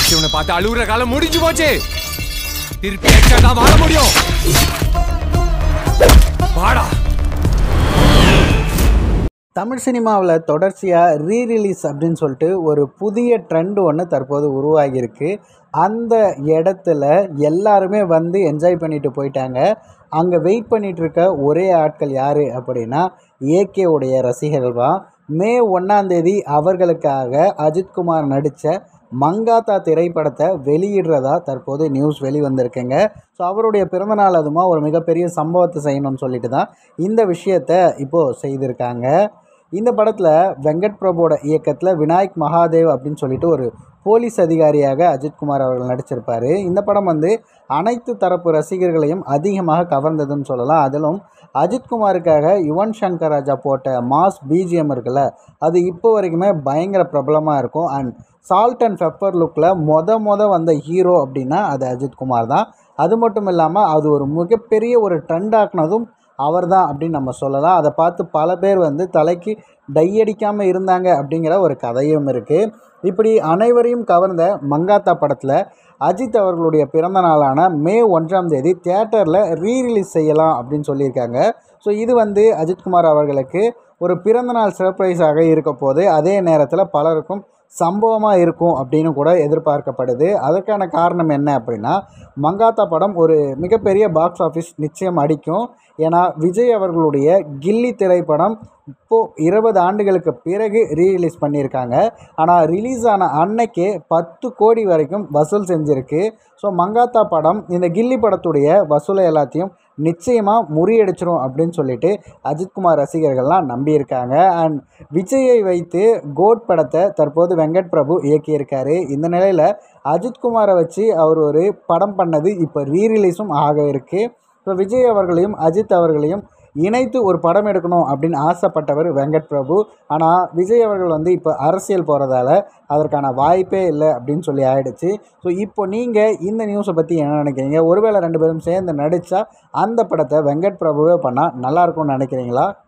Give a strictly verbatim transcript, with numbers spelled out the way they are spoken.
அடிச்சவனை பார்த்து அழுகுற காலம் முடிஞ்சு போச்சு. திருப்பி அடிச்சா தான் வாழ முடியும். வாடா. தமிழ் சினிமாவில் தொடர்ச்சியாக ரீரிலீஸ் அப்படின்னு சொல்லிட்டு ஒரு புதிய ட்ரெண்ட் ஒன்று தற்போது உருவாகியிருக்கு. அந்த இடத்துல எல்லாருமே வந்து என்ஜாய் பண்ணிட்டு போயிட்டாங்க. அங்கே வெயிட் பண்ணிகிட்டு இருக்க ஒரே ஆட்கள் யார் அப்படின்னா ஏகே உடைய ரசிகர்கள் தான். மே ஒன்றாந்தேதி அவர்களுக்காக அஜித்குமார் நடித்த மங்காத்தா திரைப்படத்தை வெளியிடுறதா தற்போது நியூஸ் வெளிவந்திருக்குங்க. ஸோ அவருடைய பிறந்தநாள் அதுமா ஒரு மிகப்பெரிய சம்பவத்தை செய்யணும்னு சொல்லிட்டு தான் இந்த விஷயத்தை இப்போது செய்திருக்காங்க. இந்த படத்தில் வெங்கட் பிரபுவோட இயக்கத்தில் விநாயக் மகாதேவ் அப்படின்னு சொல்லிட்டு ஒரு போலீஸ் அதிகாரியாக அஜித்குமார் அவர்கள் நடிச்சிருப்பார். இந்த படம் வந்து அனைத்து தரப்பு ரசிகர்களையும் அதிகமாக கவர்ந்ததுன்னு சொல்லலாம். அதிலும் அஜித்குமாருக்காக யுவன் சங்கர் ராஜா போட்ட மாஸ் பிஜிஎம் இருக்குல்ல, அது இப்போ வரைக்குமே பயங்கர பிரபலமாக இருக்கும். அண்ட் சால்ட் அண்ட் பெப்பர் லுக்கில் மொத மொத வந்த ஹீரோ அப்படின்னா அது அஜித்குமார் தான். அது மட்டும் இல்லாமல் அது ஒரு மிகப்பெரிய ஒரு ட்ரெண்ட் ஆக்குனதும் அவர் தான் அப்படின்னு நம்ம சொல்லலாம். அதை பார்த்து பல பேர் வந்து தலைக்கு டையடிக்காமல் இருந்தாங்க அப்படிங்கிற ஒரு கதையும் இருக்குது. இப்படி அனைவரையும் கவர்ந்த மங்காத்தா படத்தில் அஜித் அவர்களுடைய பிறந்த நாளான மே ஒன்றாம் தேதி தியேட்டரில் ரீரிலீஸ் செய்யலாம் அப்படின்னு சொல்லியிருக்காங்க. ஸோ இது வந்து அஜித்குமார் அவர்களுக்கு ஒரு பிறந்தநாள் சர்ப்ரைஸாக இருக்க போது, அதே நேரத்தில் பலருக்கும் சம்பவமாக இருக்கும் அப்படின்னு கூட எதிர்பார்க்கப்படுது. அதற்கான காரணம் என்ன அப்படின்னா, மங்காத்தா படம் ஒரு மிகப்பெரிய பாக்ஸ் ஆஃபீஸ் நிச்சயம் அடிக்கும். ஏன்னா விஜய் அவர்களுடைய கில்லி திரைப்படம் இப்போது இருபது ஆண்டுகளுக்கு பிறகு ரீரிலீஸ் பண்ணியிருக்காங்க. ஆனால் ரிலீஸ் ஆன அன்னைக்கே பத்து கோடி வரைக்கும் வசூல் செஞ்சுருக்கு. ஸோ மங்காத்தா படம் இந்த கில்லி படத்துடைய வசூலை எல்லாத்தையும் நிச்சயமாக முறியடிச்சிரும் அப்படின்னு சொல்லிட்டு அஜித்குமார் ரசிகர்கள்லாம் நம்பியிருக்காங்க. அண்ட் விஜயை வைத்து கோட் படத்தை தற்போது வெங்கட் பிரபு இயக்கியிருக்காரு. இந்த நிலையில் அஜித்குமாரை வச்சு அவர் ஒரு படம் பண்ணது இப்போ ரீரிலீஸும் ஆக இருக்குது. ஸோ விஜய் அவர்களையும் அஜித் அவர்களையும் இணைத்து ஒரு படம் எடுக்கணும் அப்படின்னு ஆசைப்பட்டவர் வெங்கட் பிரபு. ஆனால் விஜய் அவர்கள் வந்து இப்போ அரசியல் போகிறதால அதற்கான வாய்ப்பே இல்லை அப்படின்னு சொல்லி ஆயிடுச்சு. ஸோ இப்போ நீங்கள் இந்த நியூஸை பற்றி என்ன நினைக்கிறீங்க? ஒருவேளை ரெண்டு பேரும் சேர்ந்து நடித்தா அந்த படத்தை வெங்கட் பிரபுவே பண்ணால் நல்லாயிருக்கும்னு நினைக்கிறீங்களா?